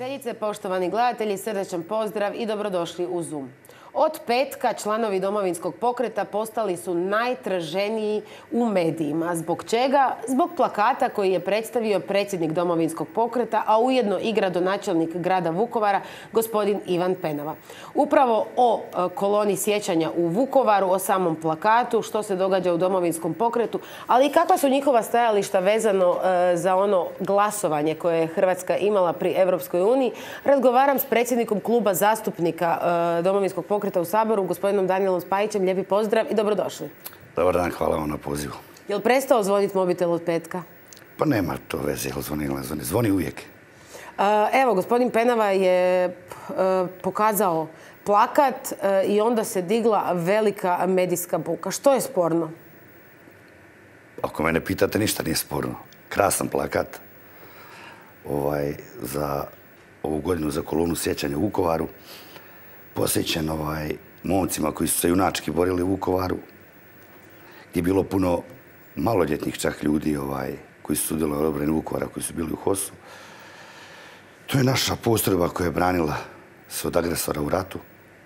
Gledateljice, poštovani gledatelji, srdečan pozdrav i dobrodošli u Zoom. Od petka članovi Domovinskog pokreta postali su najtraženiji u medijima. Zbog čega? Zbog plakata koji je predstavio predsjednik Domovinskog pokreta, a ujedno i gradonačelnik grada Vukovara, gospodin Ivan Penava. Upravo o koloni sjećanja u Vukovaru, o samom plakatu, što se događa u Domovinskom pokretu, ali i kakva su njihova stajališta vezano za ono glasovanje koje je Hrvatska imala pri Europskoj uniji, razgovaram s predsjednikom kluba zastupnika Domovinskog pokreta u Saboru, gospodinom Danijelom Spajićem. Lijepi pozdrav i dobrodošli. Dobar dan, hvala vam na pozivu. Je li prestao zvoniti mobitel od petka? Pa nema to veze, jel zvoni ili ne zvoni. Zvoni uvijek. Evo, gospodin Penava je pokazao plakat i onda se digla velika medijska buka. Što je sporno? Ako mene pitate, ništa nije sporno. Krasan plakat za ovu godinu za kolonu sjećanja u Vukovaru. Posjećen momcima koji su se junački borili u Vukovaru, gdje je bilo puno maloljetnih čak ljudi koji su sudjelovali u obrani Vukovara, koji su bili u HOS-u. To je naša postrojba koja je branila se od agresora u ratu.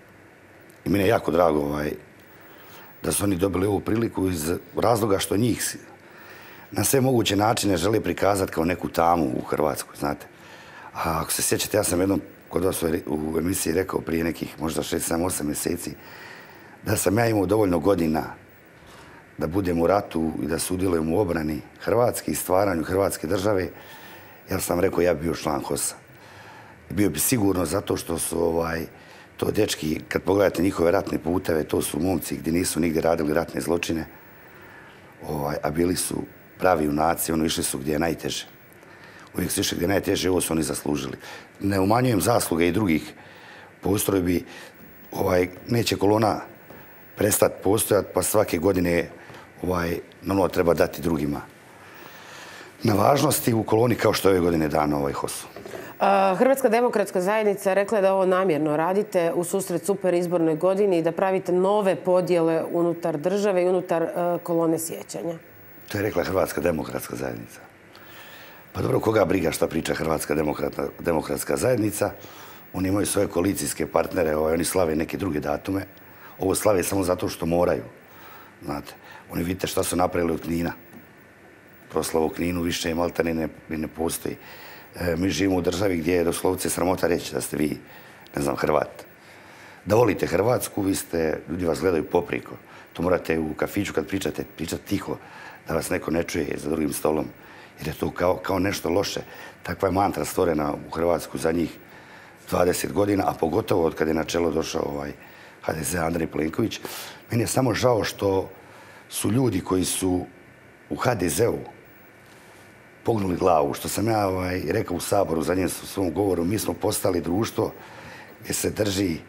I meni je jako drago da su oni dobili ovu priliku iz razloga što njih na sve moguće načine žele prikazati kao neku tamu u Hrvatskoj, znate. A ako se sjećate, ja sam jednom kod vas u emisiji rekao prije nekih možda 6, 7, 8 mjeseci da sam ja imao dovoljno godina da budem u ratu i da sudjelujem u obrani Hrvatske i stvaranju Hrvatske države, jer sam rekao ja bi bio član HOS-a. Bio bi sigurno zato što su to dečki, kad pogledate njihove ratne puteve, to su momci gdje nisu nigdje radili ratne zločine, a bili su pravi junaci, išli su gdje je najteže. Uvijek su išli gdje je najteže, ovo su oni zaslužili. Ne umanjujem zasluge i drugih postrojbi. Neće kolona prestati postojati, pa svake godine normalno treba dati drugima na važnosti u koloni kao što je ove godine dano HOS-u. Hrvatska demokratska zajednica rekla je da ovo namjerno radite u susret super izbornoj godini i da pravite nove podjele unutar države i unutar kolone sjećanja. To je rekla Hrvatska demokratska zajednica. Pa dobro, koga briga šta priča Hrvatska demokratska zajednica? Oni imaju svoje koalicijske partnere, oni slave neke druge datume. Ovo slave samo zato što moraju. Znate, oni vidite šta su napravili od Knina. Proslava u Kninu više maltene ne postoji. Mi živimo u državi gdje je doslovce sramota reći da ste vi, ne znam, Hrvat. Da volite Hrvatsku, ljudi vas gledaju popriko. To morate u kafiću kad pričate tiho, da vas neko ne čuje za drugim stolom. Jer je to kao nešto loše. Takva je mantra stvorena u Hrvatsku zadnjih 20 godina, a pogotovo od kada je na čelo došao HDZ Andrej Plenković. Meni je samo žao što su ljudi koji su u HDZ-u pognuli glavu. Što sam ja rekao u Saboru zadnjem svom govoru, mi smo postali društvo gdje se drži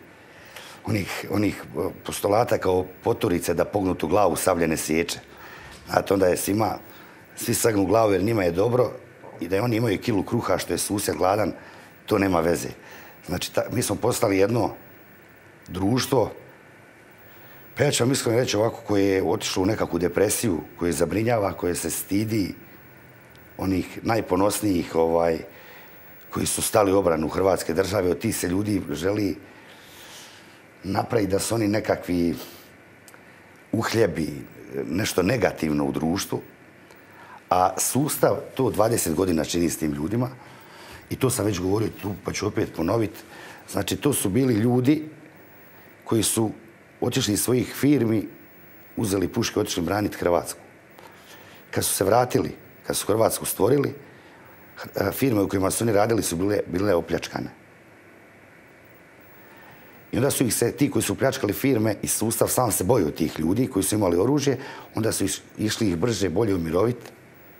onih postulata kao poturice da pognutu glavu savljene sječe. Znate, onda je svi sagnu glavu jer njima je dobro i da oni imaju kilu kruha što je susjed gladan, to nema veze. Znači, mi smo postali jedno društvo, pa ja ću vam iskreno reći ovako, koje je otišlo u nekakvu depresiju, koje zabrinjava, koje se stidi onih najponosnijih koji su stali u obranu Hrvatske države. Od tih se ljudi želi napraviti da su oni nekakvi uhljebi, nešto negativno u društvu. A sustav to 20 godina čini s tim ljudima i to sam već govorio tu, pa ću opet ponoviti. Znači, to su bili ljudi koji su otišli iz svojih firmi, uzeli puške, otišli braniti Hrvatsku. Kad su se vratili, kad su Hrvatsku stvorili, firme u kojima su oni radili su bile opljačkane. I onda su ih se, ti koji su pljačkali firme i sustav sam se bojio tih ljudi koji su imali oružje, onda su išli ih brže, bolje umiroviti,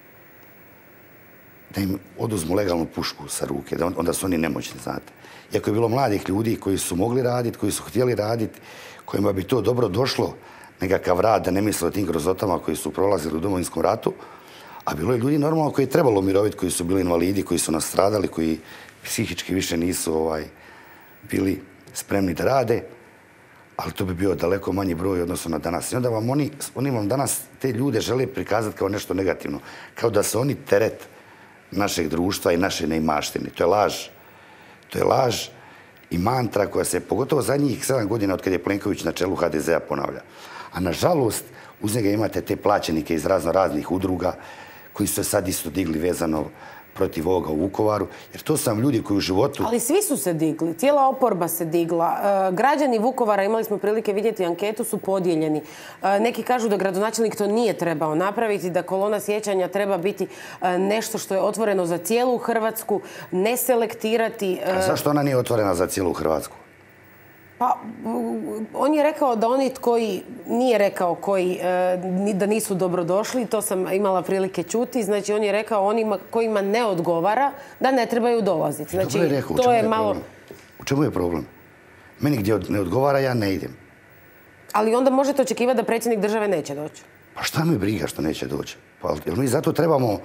da im oduzmu legalnu pušku sa ruke, onda su oni nemoćni, znate. Iako je bilo mladih ljudi koji su mogli raditi, koji su htjeli raditi, kojima bi to dobro došlo, nekakav rad, da ne misle o tim grozotama koji su prolazili u Domovinskom ratu, a bilo je ljudi normalno koji je trebalo umiroviti, koji su bili invalidi, koji su nastradali, koji psihički više nisu bili spremni da rade, ali to bi bio daleko manji broj odnosno na danas. I onda oni vam danas te ljude žele prikazati kao nešto negativno, kao da su oni teret našeg društva i naše neimaštine. To je laž. To je laž i mantra koja se, pogotovo zadnjih 7 godina od kad je Plenković na čelu HDZ-a, ponavlja. A nažalost, uz njega imate te plaćenike iz raznih udruga koji su se sad isto digli vezano protiv ovoga u Vukovaru, jer to su ljudi koji u životu... Ali svi su se digli, cijela oporba se digla. Građani Vukovara, imali smo prilike vidjeti anketu, su podijeljeni. Neki kažu da gradonačelnik to nije trebao napraviti, da kolona sjećanja treba biti nešto što je otvoreno za cijelu Hrvatsku, ne selektirati... A zašto ona nije otvorena za cijelu Hrvatsku? Pa, on je rekao da oni koji, nije rekao koji, da nisu dobrodošli, to sam imala prilike čuti, znači on je rekao onima kojima ne odgovara da ne trebaju dolaziti. Znači, dobro je rekao, to je malo... U čemu je problem? Meni gdje ne odgovara, ja ne idem. Ali onda možete očekivati da predsjednik države neće doći. Pa šta me briga što neće doći? Pa, jel mi zato trebamo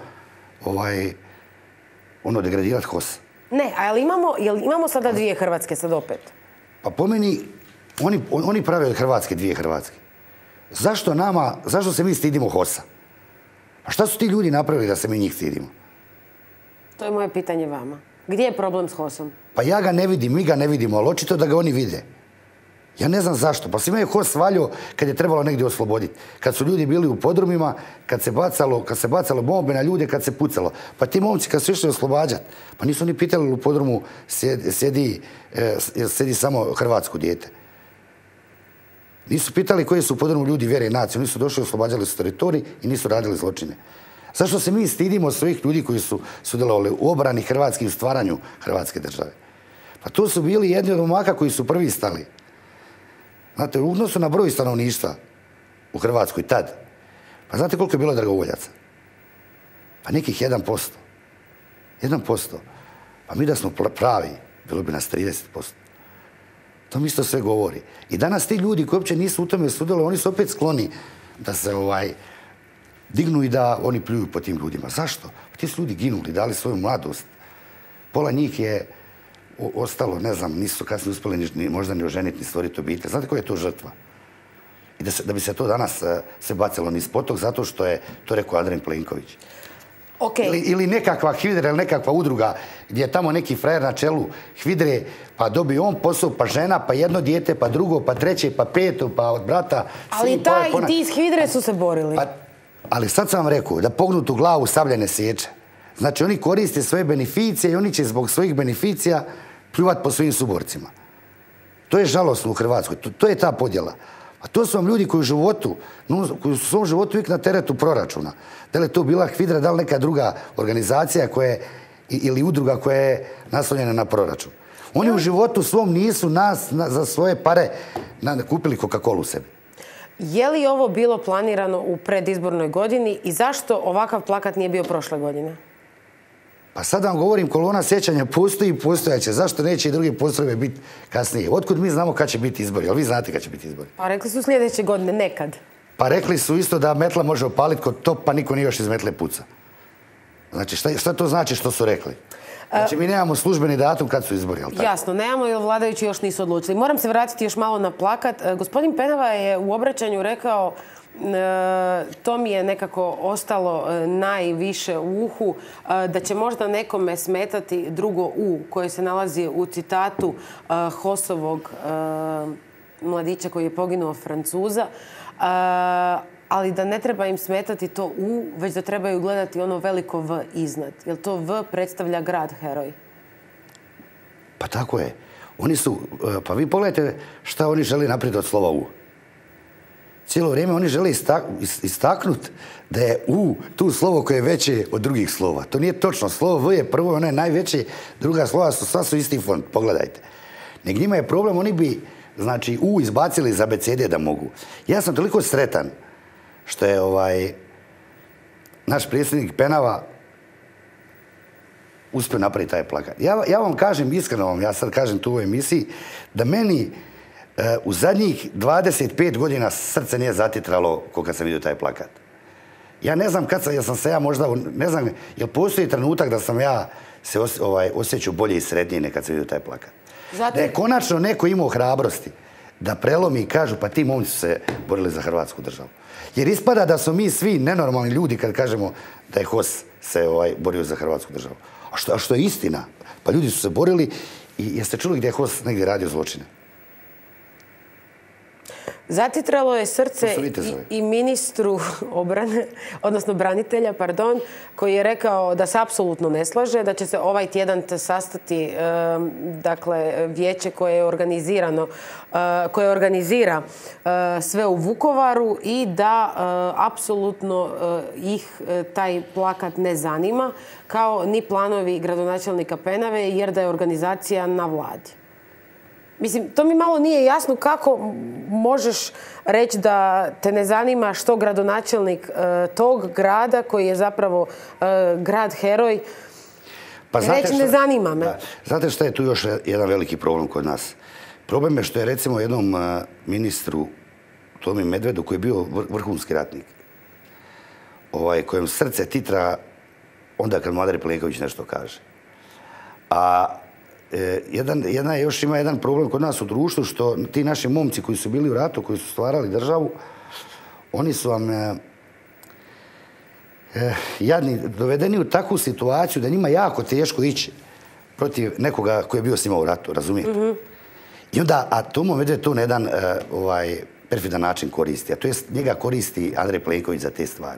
degradirati HOS? Ne, ali imamo sada dvije Hrvatske sad opet? Pa po meni, oni prave od Hrvatske dvije Hrvatske. Zašto se mi stidimo HOS-a? A šta su ti ljudi napravili da se mi njih stidimo? To je moje pitanje vama. Gdje je problem s HOS-om? Pa ja ga ne vidim, mi ga ne vidimo, ali očito da ga oni vide. Ja ne znam zašto. Pa svima je HOS valjao kad je trebalo negdje osloboditi. Kad su ljudi bili u podrumima, kad se bacalo bombe na ljude, kad se pucalo. Pa ti momci kad su išli oslobađati, pa nisu ni pitali u podrumu sjedi samo hrvatsko dijete. Nisu pitali koji su u podrumu ljudi vjere i nacije. Oni su došli, oslobađali su teritorij i nisu radili zločine. Zašto se mi stidimo svih ljudi koji su sudjelovali u obrani Hrvatske i u stvaranju Hrvatske države? Pa to su bili jedni od momaka koji su prvi stali. Znate, u odnosu na broj stanovništva u Hrvatskoj tad, pa znate koliko je bilo dragovoljaca? Pa nekih 1%. 1%. Pa mi da smo pravi, bilo bi nas 30%. To mi isto sve govori. I danas ti ljudi koji uopće nisu u tome sudjelovali, oni su opet skloni da se dignu i da oni pljuju po tim ljudima. Zašto? Pa ti su ljudi ginuli, dali svoju mladost. Pola njih je ostalo, ne znam, nisu kasnije uspjeli možda ni oženiti, ni stvoriti obitelj. Znate koja je to žrtva? I da bi se to danas se bacilo niz potok zato što je to rekao Andrej Plenković. Okay. Ili nekakva HVIDRA ili nekakva udruga gdje je tamo neki frajer na čelu HVIDRE, pa dobije on posao, pa žena, pa jedno dijete, pa drugo, pa treće, pa peto, pa od brata. Ali ti iz HVIDRE su se borili. Ali sad sam vam rekao da pognutu glavu sablja ne sječe. Znači oni koriste svoje beneficije i oni će zbog svojih beneficija pljuvati po svojim suborcima. To je žalosno u Hrvatskoj. To je ta podjela. A to su vam ljudi koji su u svom životu uvijek na teretu proračuna. Da li je to bila HVIDRA, da li neka druga organizacija ili udruga koja je naslonjena na proračun. Oni u životu svom nisu nas za svoje pare kupili Coca-Colu sebi. Je li ovo bilo planirano u predizbornoj godini i zašto ovakav plakat nije bio prošle godine? Pa sad vam govorim, kolona sjećanja postoji i postojaće. Zašto neće i druge postrojbe biti kasnije? Otkud mi znamo kad će biti izbori? Ali vi znate kad će biti izbori. Pa rekli su sljedeće godine, nekad. Pa rekli su isto da metla može opaliti kod top, pa niko nije još iz metle puca. Znači, šta to znači što su rekli? Znači, mi nemamo službeni datum kad su izbori, ali tako? Jasno, nemamo jer vladajući još nisu odlučili. Moram se vratiti još malo na plakat. Gospodin Penava je u obraćanju rekao, to mi je nekako ostalo najviše u uhu, da će možda nekome smetati drugo U koje se nalazi u citatu HOS-ovog mladića koji je poginuo Francuza, ali da ne treba im smetati to U, već da trebaju gledati ono veliko V iznad. Jer to V predstavlja grad heroj. Pa tako je. Pa vi pogledajte šta oni žele naprijed od slova U. Cijelo vrijeme oni žele istaknuti da je U tu slovo koje je veće od drugih slova. To nije točno. Slovo V je prvo, ono je najveće, druga slova sva su isti font. Pogledajte. Nek njima je problem, oni bi, znači, U izbacili iz abecede da mogu. Ja sam toliko sretan što je naš predsjednik Penava uspio napraviti taj plakat. Ja vam kažem, iskreno ja sad kažem tu u emisiji, da meni u zadnjih 25 godina srce nije zatitralo ko kad sam vidio taj plakat. Ja ne znam jel sam se ja možda, ne znam, jel postoji trenutak da sam ja se osjećao bolje i sretnije nekad sam vidio taj plakat. Da je konačno neko imao hrabrosti da prelomi i kažu pa ti momci su se borili za Hrvatsku državu. Jer ispada da smo mi svi nenormalni ljudi kad kažemo da je HOS se borio za Hrvatsku državu. A što je istina? Pa ljudi su se borili I jeste čuli gdje je HOS negdje radio zločine? Zatitralo je srce i ministru obrane, odnosno branitelja, pardon, koji je rekao da se apsolutno ne slaže, da će se ovaj tjedan sastati dakle, vijeće koje je organizirano, koje organizira sve u Vukovaru i da apsolutno ih taj plakat ne zanima, kao ni planovi gradonačelnika Penave, jer da je organizacija na vladi. Mislim, to mi malo nije jasno kako možeš reći da te ne zanima što gradonačelnik tog grada, koji je zapravo grad heroj, reći ne zanima me. Znate što je tu još jedan veliki problem kod nas? Problem je što je recimo jednom ministru Tomi Medvedu, koji je bio vrhunski ratnik, kojem srce titra onda kad mu Andrej Plenković nešto kaže. A ima jedan problem kod nas u društvu, što ti naši momci koji su bili u ratu, koji su stvarali državu, oni su vam jadni, dovedeni u takvu situaciju da njima jako teško ići protiv nekoga koji je bio s njima u ratu, razumijete? I onda, a Tomo Medved to na jedan perfidan način koristi, a to je njega koristi Andrej Plenković za te stvari.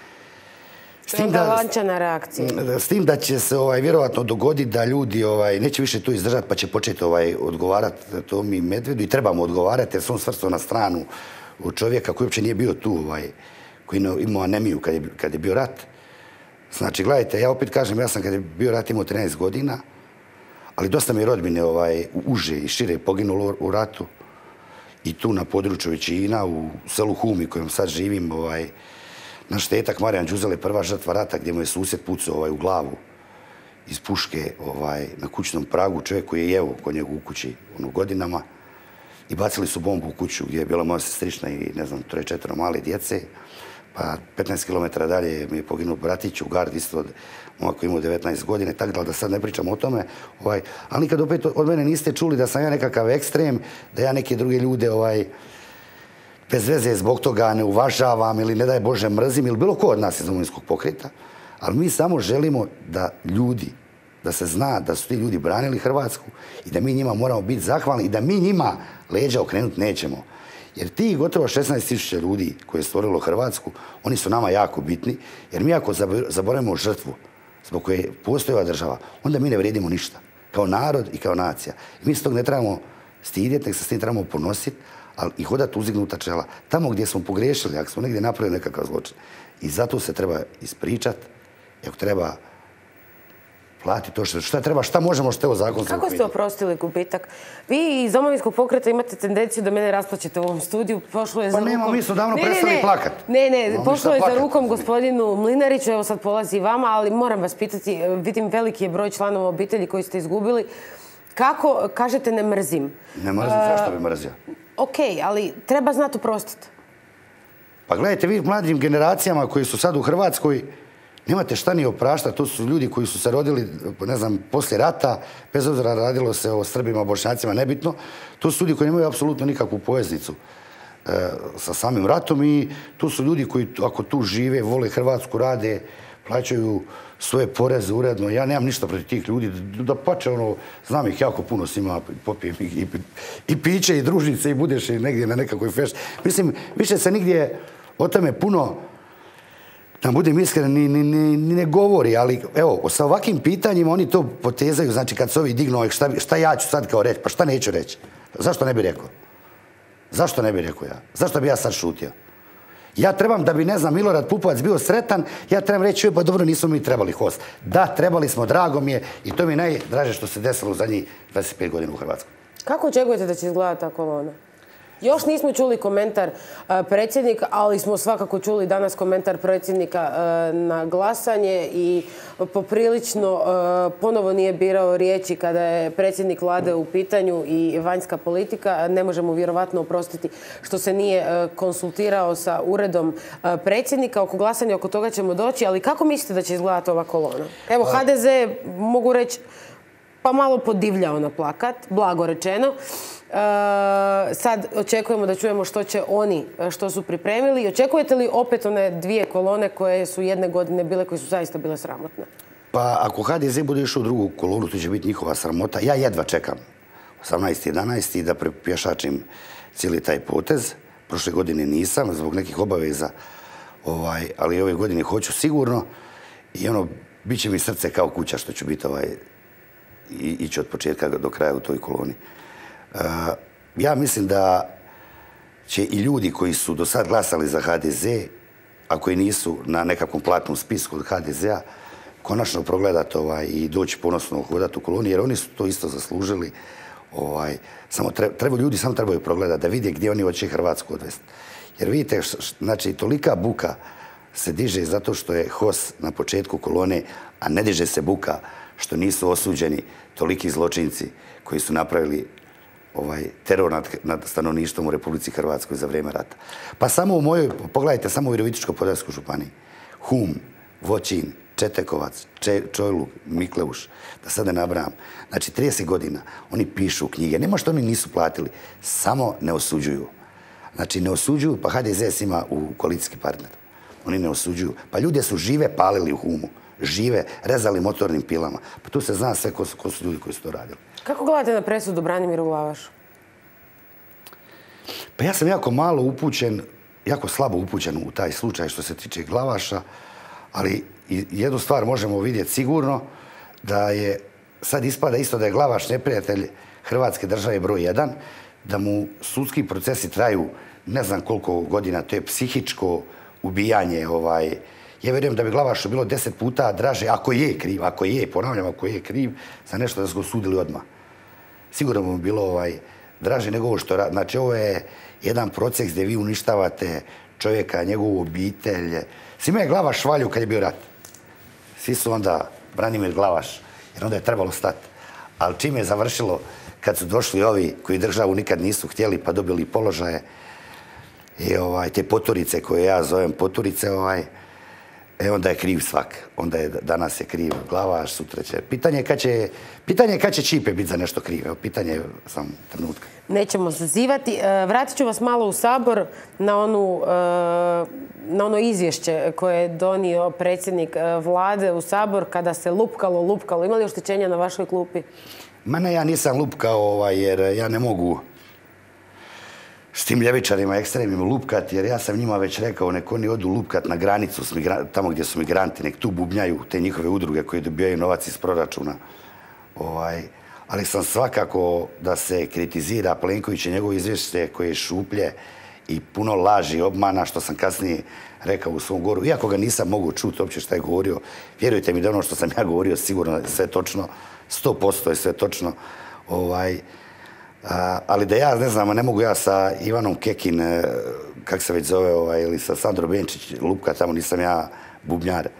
Lančana reakcija. S tim da će se vjerovatno dogoditi da ljudi neće više to izdržati pa će početi odgovarati Tomi Medvedu i trebamo odgovarati jer se on svrstao na stranu čovjeka koji uopće nije bio tu, koji je imao anemiju kad je bio rat. Znači, gledajte, ja opet kažem, ja sam kad je bio rat imao 13 godina, ali dosta mi je rodbine uže i šire poginulo u ratu i tu na području Većina, u selu Humi kojem sad živim, naš tetak Marijan Đuzele, prva žrtva rata, gdje mu je susjed pucao u glavu iz puške na kućnom pragu, čovjek koji je jeo kod njega u kući godinama, i bacili su bombu u kuću gdje je bila moja sestrična i ne znam, 3-4 male djece. Pa 15 km dalje mi je poginuo bratić u gardi isto od momak koji imao 19 godina, tako da sad ne pričam o tome. Ali nikad opet od mene niste čuli da sam ja nekakav ekstrem, da ja neke druge ljude bez veze zbog toga ne uvažavam ili ne daj Bože mrzim ili bilo ko od nas iz Domovinskog pokreta, ali mi samo želimo da se zna da su ti ljudi branili Hrvatsku i da mi njima moramo biti zahvalni i da mi njima leđa okrenuti nećemo. Jer ti gotovo 16.000 ljudi koji je stvorilo Hrvatsku, oni su nama jako bitni, jer mi ako zaboravimo žrtvu zbog koje postoji ova država, onda mi ne vrijedimo ništa, kao narod i kao nacija. I mi se tog ne trebamo stidjeti, nek se s tim trebamo ponositi, ali i hodati uzdignuta čela. Tamo gdje smo pogriješili, ako smo negdje napravili nekakav zločin. I zato se treba ispričati, ako treba platiti to što treba, šta možemo, što je ovo zakonsko. Kako ste oprostili gubitak? Vi iz Domovinskog pokreta imate tendenciju da mene rasplaćete u ovom studiju. Pa nema, mi smo davno prestali plakat. Ne, pošlo je za rukom gospodinu Mlinariću, evo sad polazi i vama, ali moram vas pitati, vidim veliki je broj članova obitelji koji ste izgubili. Kako, kažete, ne mrzim? Ne mrzim, zašto bi mrzio? Ok, ali treba znati oprostiti. Pa gledajte, vi mladim generacijama koji su sad u Hrvatskoj, nemate šta ni opraštati, to su ljudi koji su se rodili, ne znam, poslije rata, bez obzira radilo se o Srbima, Bošnjacima, nebitno. To su ljudi koji nemaju apsolutno nikakvu poveznicu sa samim ratom i to su ljudi koji, ako tu žive, vole Hrvatsku, rade, plaćaju svoje poreze uredno. Ja nemam ništa protiv tih ljudi. Da pače, znam ih jako puno s njima, popijem i piće i družnice i budeš i negdje na nekakvoj fešti. Mislim, više se nigdje o tome puno, da budem iskren, ni ne govori, ali evo, sa ovakvim pitanjima oni to potezaju, znači kad se ovi dignu, šta ja ću sad kao reći, pa šta neću reći? Zašto ne bi rekao? Zašto ne bi rekao ja? Zašto bi ja sad šutio? Ja trebam da bi, ne znam, Milorad Pupovac bio sretan, ja trebam reći, pa dobro, nismo mi trebali HOS. Da, trebali smo, drago mi je i to mi je najdraže što se desilo u zadnjih 25 godina u Hrvatskoj. Kako očekujete da će izgledati ta kolona? Još nismo čuli komentar predsjednika, ali smo svakako čuli danas komentar predsjednika na glasanje i poprilično ponovo nije birao riječi kada je predsjednik vlade u pitanju i vanjska politika. Ne možemo vjerovatno oprostiti što se nije konsultirao sa uredom predsjednika. Oko glasanja, oko toga ćemo doći, ali kako mislite da će izgledati ova kolona? Evo, HDZ, mogu reći, pa malo podivljao na plakat, blago rečeno. Sad očekujemo da čujemo što će oni, što su pripremili. Očekujete li opet one dvije kolone koje su jedne godine bile, koje su zaista bile sramotne? Pa ako HDZ bude išao u drugu kolonu, to će biti njihova sramota. Ja jedva čekam 18.11. da prepješačim cijeli taj potez. Prošle godine nisam, zbog nekih obaveza, ali ove godine hoću sigurno. I bit će mi srce kao kuća što ću biti ići od početka do kraja u toj koloni. Ja mislim da će i ljudi koji su do sad glasali za HDZ, a koji nisu na nekakvom platnom spisku od HDZ-a, konačno progledati i doći ponosno hodati u koloni, jer oni su to isto zaslužili. Ljudi samo trebaju progledati da vide gdje oni hoće Hrvatsku odvesti. Jer vidite, znači, tolika buka se diže zato što je HOS na početku kolone, a ne diže se buka što nisu osuđeni toliki zločinci koji su napravili teror nad stanovništvom u Republici Hrvatskoj za vrijeme rata. Pa samo u mojoj, pogledajte, samo u Virovitičko-podravskoj županiji. Hum, Voćin, Četekovac, Čojluk, Mikleuš, da sad ne nabrajam. Znači, 30 godina oni pišu knjige. Nema što oni nisu platili, samo ne osuđuju. Znači, ne osuđuju, pa HDZ ima u koalicijski partner. Oni ne osuđuju. Pa ljude su žive palili u Humu. Žive, rezali motornim pilama. Pa tu se zna sve ko su ljudi koji su to radili. Kako gledate na presudu Branimiru Glavašu? Pa ja sam jako malo upućen, jako slabo upućen u taj slučaj što se tiče Glavaša, ali jednu stvar možemo vidjeti sigurno, da je sad ispada isto da je Glavaš neprijatelj Hrvatske države broj 1, da mu sudski procesi traju ne znam koliko godina, to je psihičko ubijanje. Ja vjerujem da bi Glavašu bilo 10 puta draže, ako je kriv, ponavljam, ako je kriv, za nešto da su ga osudili odmah. Sigurno bi bilo draže nego ovo što radi. Znači, ovo je jedan proces gdje vi uništavate čovjeka, njegovu obitelj. Svima je Glavaš valju kad je bio rat. Svi su onda Branimir Glavaš, jer onda je trebalo stati. Ali čim je završilo, kad su došli ovi koji državu nikad nisu htjeli pa dobili položaje, i te poturice koje ja zovem poturice, onda je kriv svak. Danas je kriv Glavaš, sutra će. Pitanje je kad će Čipe biti za nešto kriv. Evo, pitanje je samo trenutka. Nećemo zazivati. Vratit ću vas malo u Sabor na ono izvješće koje je donio predsjednik vlade u Sabor kada se lupkalo. Ima li oštećenja na vašoj klupi? Ma ne, ja nisam lupkao jer ja ne mogu s tim ljevičarima ekstremnim lupkat, jer ja sam njima već rekao nek oni odu lupkat na granicu tamo gdje su migranti, nek tu bubnjaju te njihove udruge koje dobijaju novac iz proračuna. Ali sam svakako da se kritizira Plenković i njegovo izvješće koje je šuplje i puno laži i obmana, što sam kasnije rekao u svom govoru. Iako ga nisam mogu čuti uopće šta je govorio, vjerujte mi da ono što sam ja govorio sigurno je sve točno, 100% je sve točno. Ali da ja, ne znam, ne mogu ja sa Ivanom Kekin, kak se već zove, ili sa Sandro Benčić lupka, tamo nisam ja bubnjar.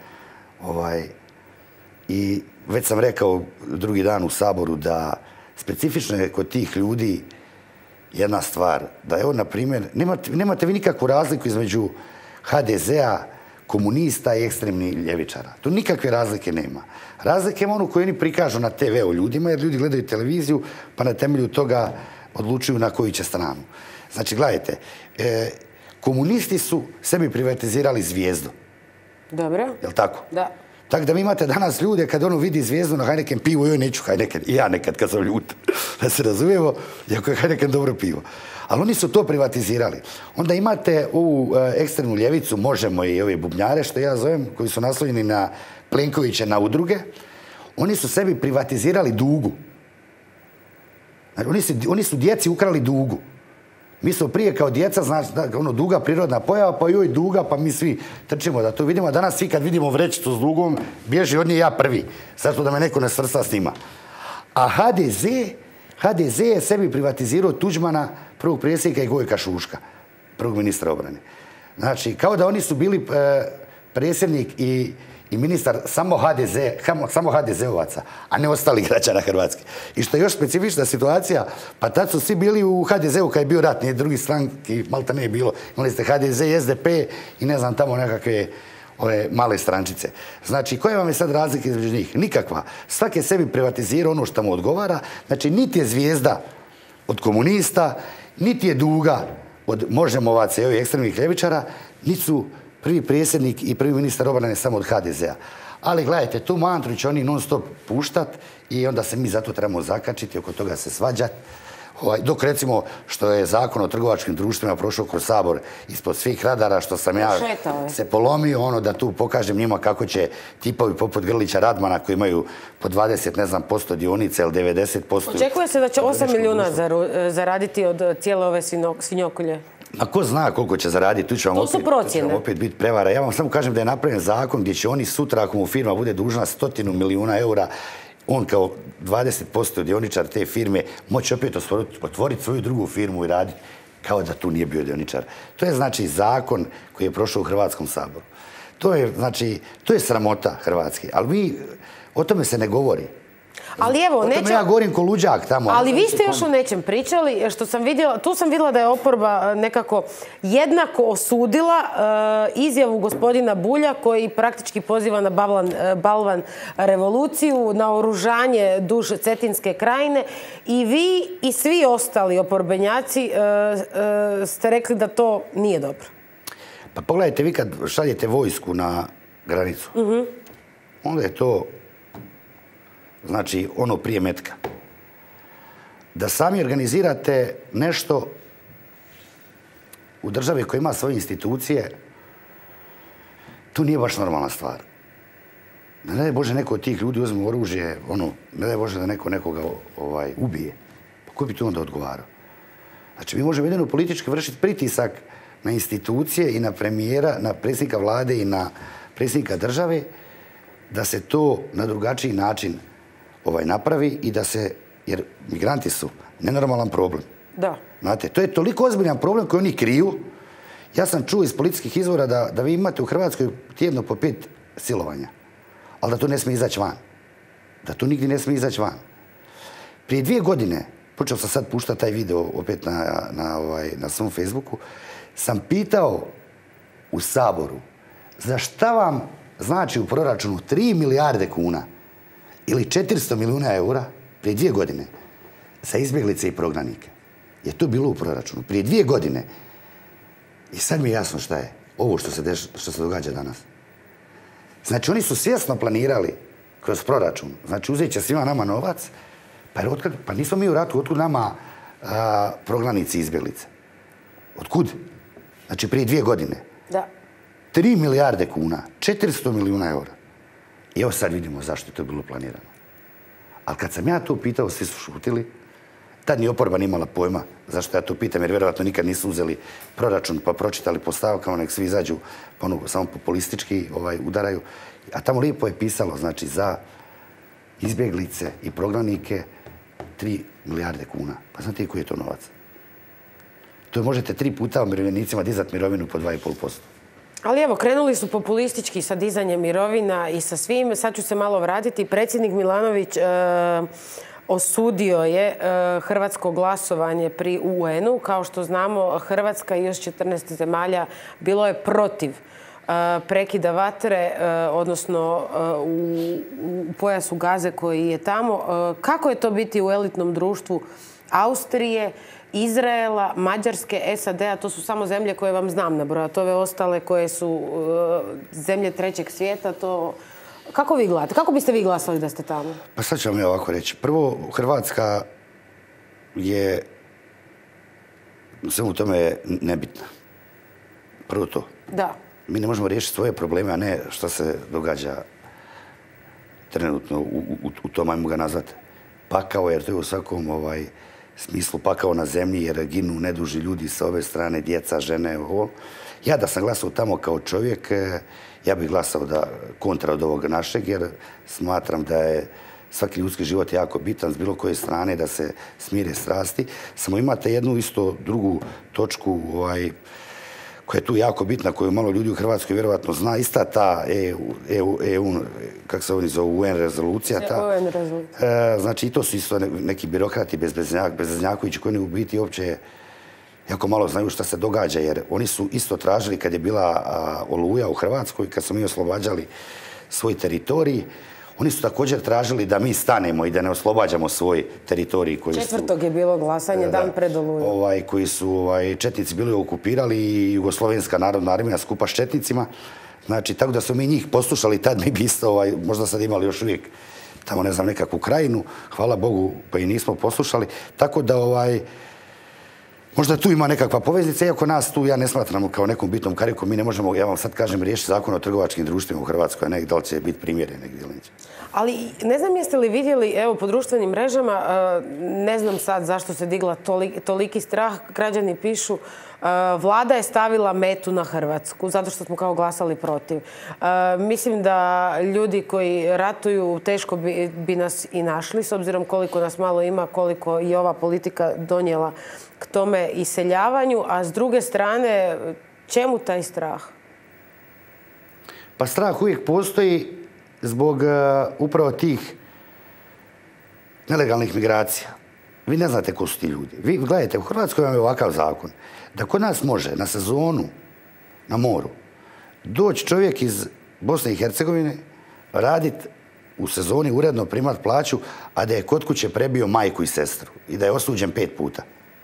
I već sam rekao drugi dan u Saboru da specifično je kod tih ljudi jedna stvar, da evo, na primjer, nemate vi nikakvu razliku između HDZ-a, komunista i ekstremnih ljevičara. Tu nikakve razlike nema. Razlike ima onu koju oni prikažu na TV-u ljudima, jer ljudi gledaju televiziju, pa na temelju toga odlučuju na koju će stranu. Znači, gledajte, komunisti su sebi privatizirali Zvijezdu. Dobro. Jel' tako? Da. Tako da vi imate danas ljude kad ono vidi Zvijezdu na Heineken pivu, joj neću Heineken. I ja nekad kad sam ljut, da se razumijemo, iako je Heineken dobro pivo. Ali oni su to privatizirali. Onda imate ovu ekstremnu ljevicu, Možemo i ove bubnjare, što ja zovem, koji su naslonjeni na Plenkovića, na udruge. Oni su sebi privatizirali Dugu. Znači, oni su djeci ukrali Dugu. Mi smo prije kao djeca, znači, Duga prirodna pojava, pa joj Duga, pa mi svi trčimo da to vidimo. A danas svi kad vidimo vrećicu s Dugom, bježi od nje ja prvi. Zato da me neko ne svrsta s njima. A HDZ je sebi privatizirao Tuđmana, prvog predsjednika, i Gojka Šuška, prvog ministra obrane. Znači, kao da oni su bili predsjednik i ministar samo HDZ-ovaca, a ne ostali građana Hrvatske. I što je još specifična situacija, pa tad su svi bili u HDZ-u kad je bio rat, nije drugi stranki, malta ne je bilo. Imali ste HDZ i SDP i ne znam tamo nekakve ove male strančice. Znači, koja vam je sad razlika između njih? Nikakva. Svaki je sebi privatizirao ono što mu odgovara. Znači, niti je Zvijezda od komunista, niti je Duga od Možemovaca i ovih ekstremnih ljevičara, niti su prvi predsjednik i prvi ministar obrane samo od HDZ-a. Ali gledajte, tu mantru će oni non stop puštat i onda se mi zato trebamo zakačiti, oko toga se svađati. Dok recimo što je zakon o trgovačkim društvima prošao kroz Sabor ispod svih radara, što sam ja se polomio, da tu pokažem njima kako će tipovi poput Grlića Radmana koji imaju po 20% dionica ili 90%. Očekuje se da će 8 milijuna zaraditi od cijele ove svinjokolje. A ko zna koliko će zaraditi, tu će vam opet biti prevara. Ja vam samo kažem da je napravljen zakon gdje će oni sutra, ako mu firma bude dužna 100 milijuna eura, on kao 20% dioničar te firme moći opet otvoriti svoju drugu firmu i raditi kao da tu nije bio dioničar. To je znači zakon koji je prošao u Hrvatskom saboru. To je sramota Hrvatske, ali mi o tome se ne govori. Ali evo, o tome ja govorim ko luđak tamo. Ali vi ste još o nečem pričali, tu sam vidjela da je oporba nekako jednako osudila izjavu gospodina Bulja koji praktički poziva na balvan revoluciju, na oružanje duž Cetinske krajine i vi i svi ostali oporbenjaci ste rekli da to nije dobro. Pa pogledajte, vi kad šaljete vojsku na granicu, onda je to znači ono prije metka. Da sami organizirate nešto u državi koja ima svoje institucije, to nije baš normalna stvar. Ne daj Bože neko od tih ljudi uzme oružje, ne daj Bože da neko nekoga ubije. Pa ko bi tu onda odgovarao? Znači mi možemo jedino politički vršiti pritisak na institucije i na premijera, na predsjednika vlade i na predsjednika države da se to na drugačiji način napravi i da se, jer migranti su nenormalan problem. Da. Znate, to je toliko ozbiljan problem koji oni kriju. Ja sam čuo iz policijskih izvora da vi imate u Hrvatskoj tjedno po 5 silovanja, ali da to ne smije izaći van. Da to nigdje ne smije izaći van. Prije 2 godine, počeo sam sad puštati taj video opet na svom Facebooku, sam pitao u Saboru za šta vam znači u proračunu 3 milijarde kuna ili 400 milijuna eura prije 2 godine za izbjeglice i prognanike. Je to bilo u proračunu prije 2 godine. I sad mi je jasno šta je ovo što se događa danas. Znači oni su svjesno planirali kroz proračun. Znači uzet će svima nama novac, pa nismo mi u ratu, otkud nama prognanici i izbjeglice? Otkud? Znači prije 2 godine. Da. 3 milijarde kuna, 400 milijuna eura. I evo sad vidimo zašto je to bilo planirano. Ali kad sam ja to pitao, svi su šutili. Tad ni oporba nije imala pojma zašto ja to pitam, jer vjerovatno nikad nisu uzeli proračun pa pročitali po stavkama, nek svi izađu samo populistički udaraju. A tamo lijepo je pisalo, znači za izbjeglice i prognanike 3 milijarde kuna. Pa znate koji je to novac? To možete 3 puta umirovljenicima dizati mirovinu po 2,5%. Ali evo, krenuli su populistički sa dizanjem mirovina i sa svim. Sad ću se malo vratiti. Predsjednik Milanović osudio je hrvatsko glasovanje pri UN-u. Kao što znamo, Hrvatska i još 14 zemalja bilo je protiv prekida vatre, odnosno u pojasu Gaze koji je tamo. Kako je to biti u elitnom društvu Austrije, Izraela, Mađarske, SAD-a? To su samo zemlje koje vam znam nabrojati. Ove ostale koje su zemlje trećeg svijeta, to... Kako vi gledate? Kako biste vi glasali da ste tamo? Pa sad ću vam ja ovako reći. Prvo, Hrvatska je svemu tome nebitna. Prvo to. Da. Mi ne možemo riješiti svoje probleme, a ne što se događa trenutno u tom, ajmo ga nazvati, pakao, jer to je u svakom smislu pakao na zemlji, jer ginu neduži ljudi sa ove strane, djeca, žene, ovo. Ja da sam glasao tamo kao čovjek, ja bih glasao kontra od ovog našeg, jer smatram da je svaki ljudski život jako bitan s bilo koje strane, da se smire strasti. Samo imate jednu isto drugu točku koja je tu jako bitna, koju malo ljudi u Hrvatskoj vjerovatno zna. Ista ta kako se oni zove, UN rezolucija. Znači i to su isto neki birokrati bezveznjakovići koji u biti uopće jako malo znaju šta se događa, jer oni su isto tražili kad je bila Oluja u Hrvatskoj, kad smo mi oslobađali svoj teritorij, Oni su također tražili da mi stanemo i da ne oslobađamo svoj teritorij koji su... 4. je bilo glasanje, dan pred Oluju. Koji su četnici bili okupirali i Jugoslovenska narodna armija skupa s četnicima. Znači, tako da su mi njih poslušali, tad mi bi isto, možda sad imali još uvijek tamo, ne znam, nekakvu krajinu. Hvala Bogu, pa i nismo poslušali. Tako da, možda tu ima nekakva poveznica, iako nas tu ja ne smatram kao nekom bitnom karikom. Mi ne možemo, ja vam sad kažem, riješiti zakon o trgovačkim društvima u Hrvatskoj, a ne da li će biti primjeren negdje ili neće. Ali ne znam jeste li vidjeli, evo, po društvenim mrežama, ne znam sad zašto se digla toliki strah, građani pišu, Vlada je stavila metu na Hrvatsku, zato što smo kao glasali protiv. Mislim da ljudi koji ratuju teško bi nas i našli, s obzirom koliko nas malo ima, koliko je ova politika donijela k tome iseljavanju, a s druge strane, čemu taj strah? Pa strah uvijek postoji zbog upravo tih nelegalnih migracija. Vi ne znate ko su ti ljudi. Vi gledajte, u Hrvatskoj vam je ovakav zakon da kod nas može na sezonu, na moru, doći čovjek iz Bosne i Hercegovine, raditi u sezoni, uredno primati plaću, a da je kod kuće prebio majku i sestru i da je osuđen 5 puta.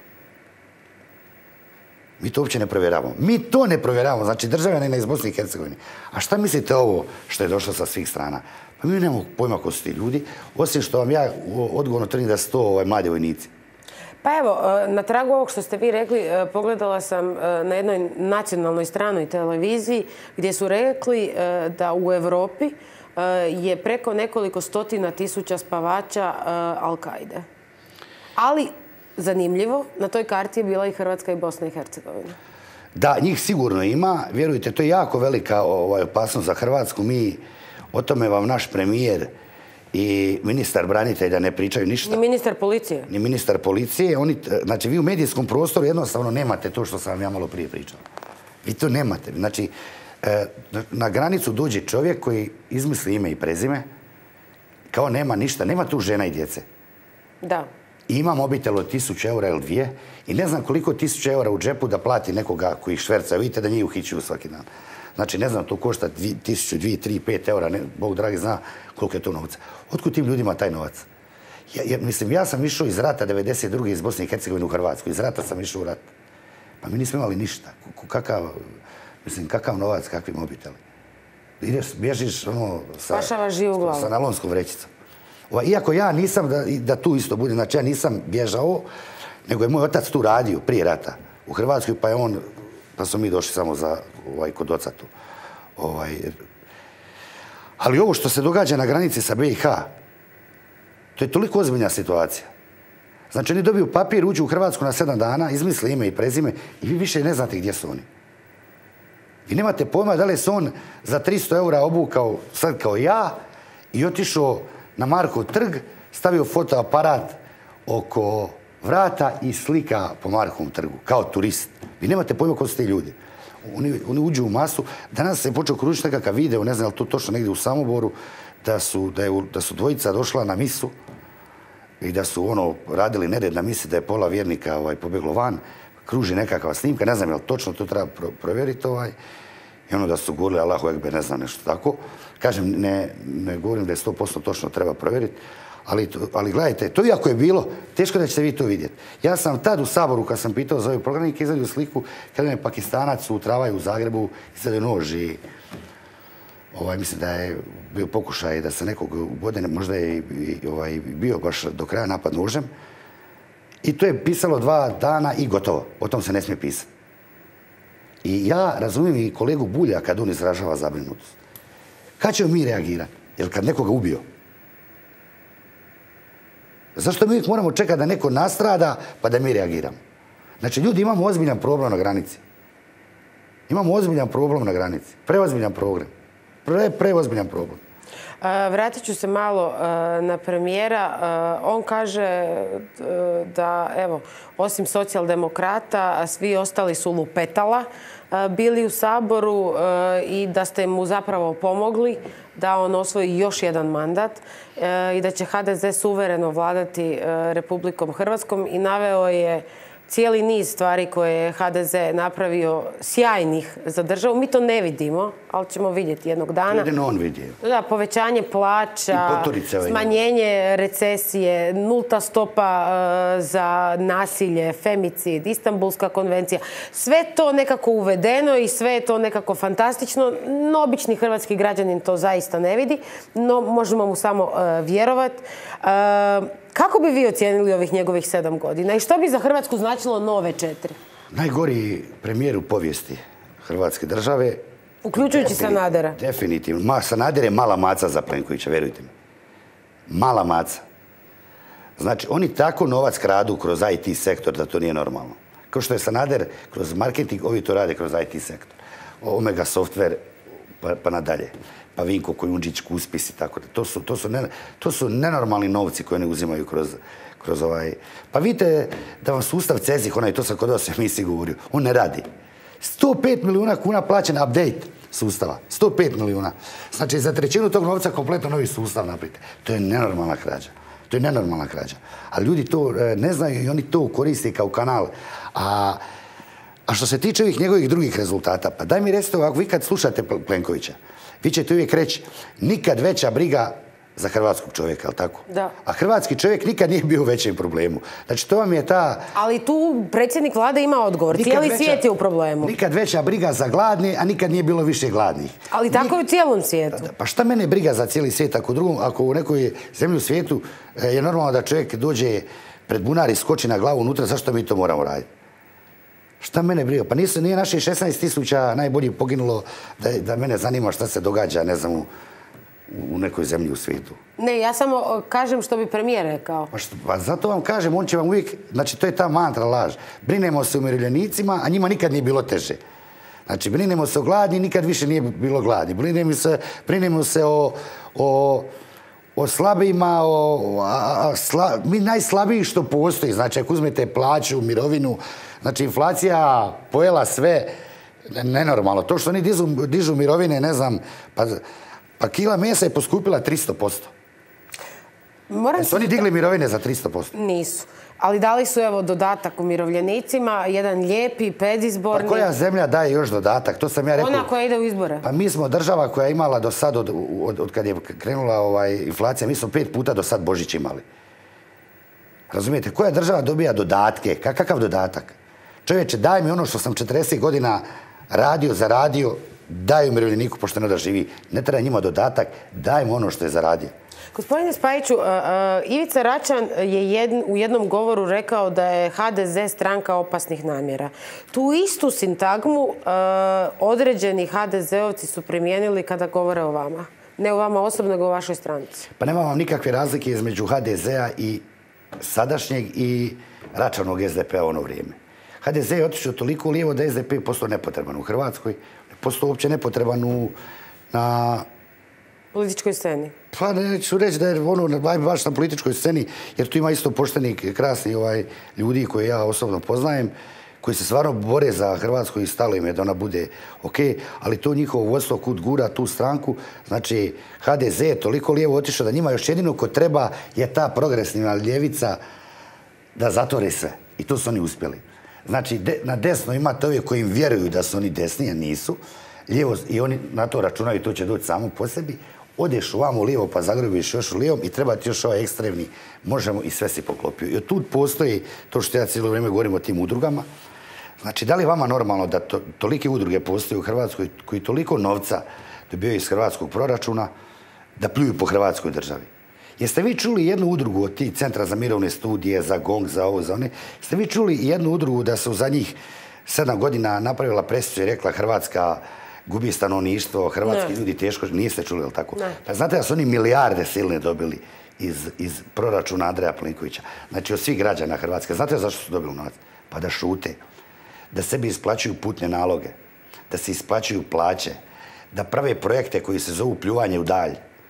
Mi to uopće ne provjeravamo. Mi to ne provjeravamo, znači državljanina iz Bosne i Hercegovine. A šta mislite ovo što je došlo sa svih strana? Pa mi nemamo pojma ko su ti ljudi, osim što vam ja odgovorno tvrdim da su to mladi vojnici. Pa evo, na tragu ovog što ste vi rekli, pogledala sam na jednoj nacionalnoj stranoj televiziji gdje su rekli da u Europi je preko nekoliko stotina tisuća spavača Al-Kaide. Ali, zanimljivo, na toj karti je bila i Hrvatska i Bosna i Hercegovina. Da, njih sigurno ima. Vjerujte, to je jako velika opasnost za Hrvatsku. O tome vam naš premijer i ministar branitelja ne pričaju ništa. Ni ministar policije. Ni ministar policije. Znači, vi u medijskom prostoru jednostavno nemate to što sam vam ja malo prije pričao. Vi to nemate. Znači, na granicu dođe čovjek koji izmisli ime i prezime, kao nema ništa, nema tu žena i djece. Da. I ima mobitel od 1000 eura ili 2 i ne znam koliko 1000 eura u džepu da plati nekoga koji šverca. Vidite da njih uhićuju svaki dan. Znači, ne znam, to košta 1000, 2, 3, 5 eura, Bog dragi zna koliko je to novca. Otkud tim ljudima taj novac? Mislim, ja sam išao iz rata 92. iz Bosne i Hercegovine u Hrvatsku. Iz rata sam išao u rat. Pa mi nismo imali ništa. Kakav novac, kakvi mobiteli? Ideš, bježiš sa nalonskom vrećicom. Iako ja nisam, da tu isto bude, znači ja nisam bježao, nego je moj otac tu radio prije rata u Hrvatskoj, pa smo mi došli samo kod oca tu. Ali ovo što se događa na granici sa BiH, to je toliko ozbiljna situacija. Znači oni dobiju papir, uđu u Hrvatsku na 7 dana, izmisle ime i prezime i vi više ne znate gdje su oni. Vi nemate pojma da li se on za 300 eura obukao sad kao ja i otišao na Markov trg, stavio fotoaparat oko vrata i slika po Markovom trgu, kao turist. Vi nemate pojma ko su ti ljudi. Oni uđu u masu. Danas se počeo kružiti nekakav video, ne znam je li to točno negdje u Samoboru, da su dvojica došla na misu i da su radili nered na misi, da je pola vjernika pobjeglo van, kruži nekakva snimka, ne znam je li točno, to treba provjeriti. I da su govorili Allahu Ekber, ne znam, nešto tako. Kažem, ne govorim da je 100% točno, treba provjeriti. Ali gledajte, to iako je bilo, teško da ćete vi to vidjeti. Ja sam tad u Saboru, kad sam pitao za ove programike, izvadio sliku kada me Pakistanac u Travaju u Zagrebu izvadio nož i mislim da je bio pokušaj da se nekog ubode, možda je bio baš do kraja napad nožem. I to je pisalo 2 dana i gotovo. O tom se ne smije pisati. I ja razumijem i kolegu Bulja kad on izražava zabrinutost. Kad ćemo mi reagirati? Jel kad nekoga ubio? Zašto mi uvijek moramo čekati da neko nastrada pa da mi reagiramo? Znači, ljudi, imamo ozbiljan problem na granici. Imamo ozbiljan problem na granici. Preozbiljan problem. Preozbiljan problem. Vratit ću se malo na premijera. On kaže da, evo, osim socijaldemokrata, svi ostali su lupetala bili u Saboru i da ste mu zapravo pomogli da on osvoji još jedan mandat i da će HDZ suvereno vladati Republikom Hrvatskom i naveo je cijeli niz stvari koje je HDZ napravio sjajnih za državu. Mi to ne vidimo, ali ćemo vidjeti jednog dana. Jedino on vidi. Da, povećanje plaća, smanjenje recesije, nulta stopa za nasilje, femicid, Istanbulska konvencija. Sve to nekako uvedeno i sve je to nekako fantastično. No, obični hrvatski građanin to zaista ne vidi, no možemo mu samo vjerovati. Kako bi vi ocijenili ovih njegovih 7 godina i što bi za Hrvatsku značilo nove 4? Najgori premijer u povijesti Hrvatske države. Uključujući Sanadera. Definitivno. Sanader je mala maca za Plenkovića, vjerujte mi. Mala maca. Znači, oni tako novac kradu kroz IT sektor da to nije normalno. Kao što je Sanader kroz marketing, ovi to rade kroz IT sektor. Omega Software pa nadalje. Pa Vinko Kojundžić, Kuspis i tako da. To su nenormalni novci koje ne uzimaju kroz ovaj... Pa vidite da vam sustav CEZIH, to sam kod vas emisiji govorio, on ne radi. 105 milijuna kuna plaćen update sustava. 105 milijuna. Znači, za trećinu tog novca kompletno novi sustav napravite. To je nenormalna krađa. To je nenormalna krađa. A ljudi to ne znaju i oni to koriste kao kanal. A što se tiče ovih njegovih drugih rezultata, pa daj mi recite ovako, vi kad slušate Plenkovića, vi ćete uvijek reći nikad veća briga za hrvatskog čovjeka, jel tako? Da. A hrvatski čovjek nikad nije bio u većem problemu. Znači, to vam je ta... Ali tu predsjednik vlade ima odgovor. Cijeli svijet je u problemu. Nikad veća briga za gladni, a nikad nije bilo više gladnih. Ali tako je u cijelom svijetu. Pa šta mene briga za cijeli svijet? Ako u nekoj zemlji u svijetu je normalno da čovjek dođe pred bunar i skoči na glavu unutra, zašto mi to moramo raditi? Šta mene briga? Pa nije naših 16.000 najboljih poginulo da mene zanima šta se događa, ne znam, u nekoj zemlji u svijetu. Ne, ja samo kažem što bi premijer rekao. Pa zato vam kažem, on će vam uvijek, znači to je ta mantra laž. Brinemo se o umirovljenicima, a njima nikad nije bilo teže. Znači, brinemo se o gladni, nikad više nije bilo gladni. Brinemo se o slabijima, mi najslabiji što postoji. Znači, ako uzmete plaću, mirovinu, znači, inflacija pojela sve nenormalno. To što oni dižu mirovine, ne znam, pa kila mesa je poskupila 300%. Jesu oni digli mirovine za 300%? Nisu. Ali dali su, evo, dodatak umirovljenicima, jedan lijepi, predizborni... Pa koja zemlja daje još dodatak? To sam ja rekao... Ona koja ide u izbore. Pa mi smo država koja je imala do sad, od kad je krenula inflacija, mi smo 5 puta do sad Božić imali. Razumijete? Koja država dobija dodatke? Kakav dodatak? Čovječe, daj mi ono što sam 40 godina zaradio, daj umirovljeniku pošteno da živi. Ne treba njima dodatak, daj mu ono što je zaradio. Gospodine Spajiću, Ivica Račan je u jednom govoru rekao da je HDZ stranka opasnih namjera. Tu istu sintagmu određeni HDZ-ovci su primijenili kada govore o vama. Ne o vama osobno, nego o vašoj stranci. Pa nema vam nikakve razlike između HDZ-a i sadašnjeg i Račanog SDP-a u ono vrijeme. HDZ je otišao toliko lijevo da SDP je postao nepotreban u Hrvatskoj, postao uopće nepotreban na političkoj sceni. Pa neću reći da je baš na političkoj sceni, jer tu ima isto poštenih, krasnih ljudi koje ja osobno poznajem, koji se stvarno bore za Hrvatsku i stalo im je da ona bude ok, ali to njihovo vodstvo kud gura tu stranku, znači HDZ je toliko lijevo otišao da njima još jedino ko treba je ta progresivna ljevica da zatvore sve. I to su oni uspjeli. Znači, na desno imate ove koji im vjeruju da su oni desni, a nisu. Lijevo, i oni na to računaju, to će doći samo po sebi. Odeš ovamo lijevo pa zagrebiš još u lijevom i treba ti još ovaj ekstremni, možemo i sve si poklopio. I od tu postoji to što ja cijelo vrijeme govorim o tim udrugama. Znači, da li je vama normalno da tolike udruge postoje u Hrvatskoj koji toliko novca dobijaju iz hrvatskog proračuna da pljuju po Hrvatskoj državi? Jeste vi čuli jednu udrugu od tih Centra za mirovne studije, za GONG, za ovo, za one? Jeste vi čuli jednu udrugu da se u zadnjih 7 godina napravila presicu i rekla Hrvatska gubi stanovništvo, hrvatski ljudi teško... Niste čuli, je li tako? Pa znate da su oni milijarde silne dobili iz proračuna Andreja Plenkovića. Znači, od svih građana Hrvatske. Znate zašto su dobili novac? Pa da šute. Da sebi isplaćuju putne naloge. Da se isplaćuju plaće. Da prave projekte koji se zovu pljuvanje u dalj.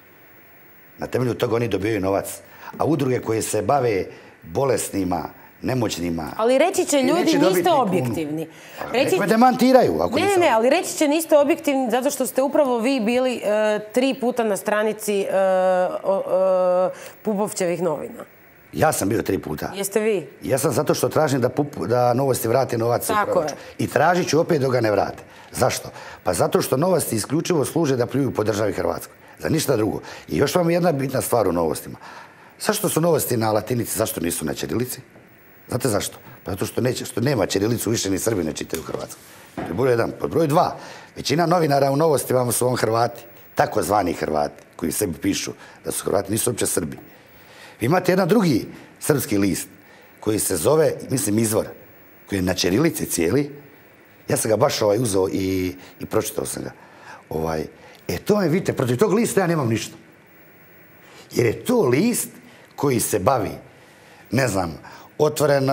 Na temelju toga oni dobijaju novac. A udruge koje se bave bolesnima, nemoćnima... Ali reći će ljudi niste objektivni. Nek me demantiraju. Ne, ali reći će niste objektivni zato što ste upravo vi bili 3 puta na stranici Pupovčevih novina. Ja sam bio 3 puta. Jeste vi? Ja sam zato što tražim da Novosti vrate novac u proračun. I tražit ću opet dok ga ne vrate. Zašto? Pa zato što Novosti isključivo služe da pljuju po državi Hrvatskoj. Za ništa drugo. I još vam je jedna bitna stvar u Novostima. Zašto su Novosti na latinici, zašto nisu na ćirilici? Znate zašto? Pa zato što nema ćirilicu, više ni Srbi ne čitaju u Hrvatskoj. To je broj 1. Pod broj 2. Većina novinara u Novostima su Hrvati. Takozvani Hrvati, koji sebi pišu da su Hrvati, nisu uopće Srbi. Vi imate jedan drugi srpski list koji se zove, mislim, Izvor, koji je na ćirilici cijeli. Ja sam ga baš uzeo i pročitao sam ga. To me vidite, protiv tog lista ja nemam ništa. Jer je to list koji se bavi, ne znam, otvoren